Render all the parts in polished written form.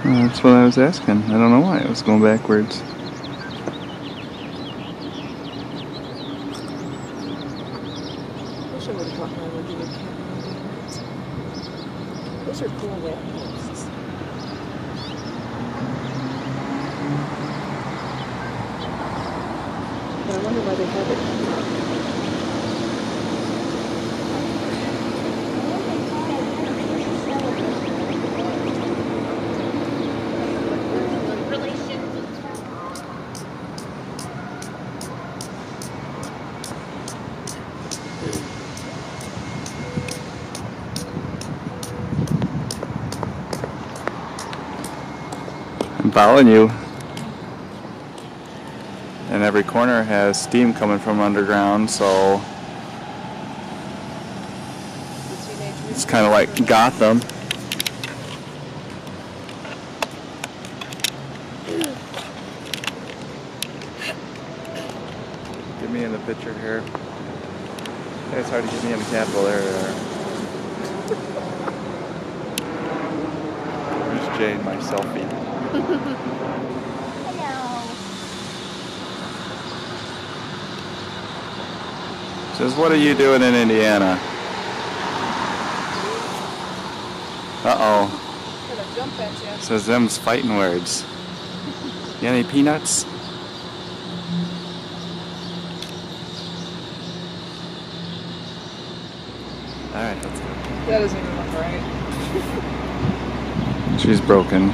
Well, that's what I was asking. I don't know why it was going backwards. Wish I would have brought my regular camera. Those are cool lampposts. But I wonder why they have it. I'm following you. And every corner has steam coming from underground, so it's kind of like Gotham. Get me in the picture here. It's hard to get me in the Capitol area. Here's Jade, my selfie. Says, what are you doing in Indiana? Uh-oh. Says, them's fighting words. You got any peanuts? Alright, let's go. That doesn't even look right. She's broken.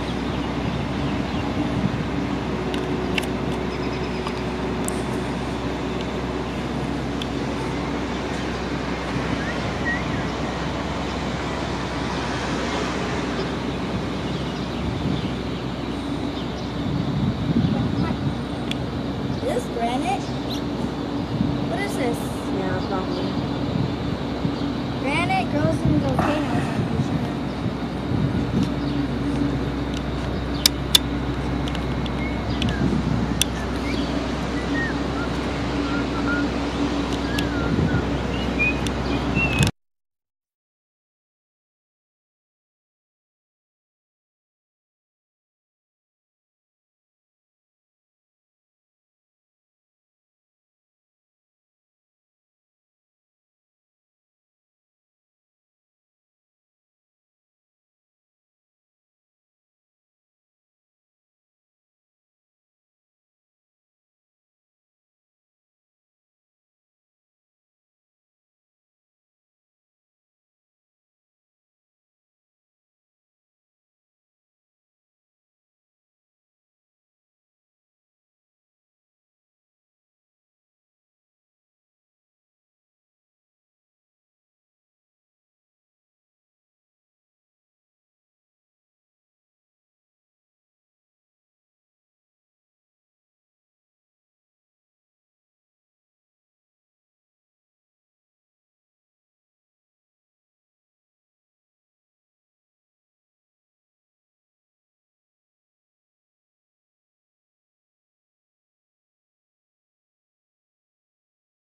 Is this granite? What is this? Yeah, probably. Granite grows in volcanoes.